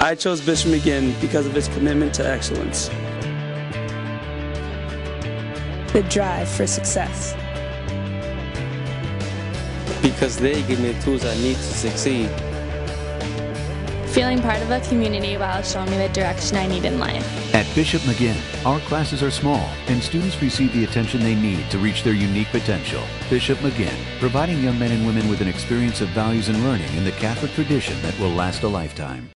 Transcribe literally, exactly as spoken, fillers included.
I chose Bishop Maginn because of its commitment to excellence. The drive for success. Because they give me the tools I need to succeed. Feeling part of a community while showing me the direction I need in life. At Bishop Maginn, our classes are small and students receive the attention they need to reach their unique potential. Bishop Maginn, providing young men and women with an experience of values and learning in the Catholic tradition that will last a lifetime.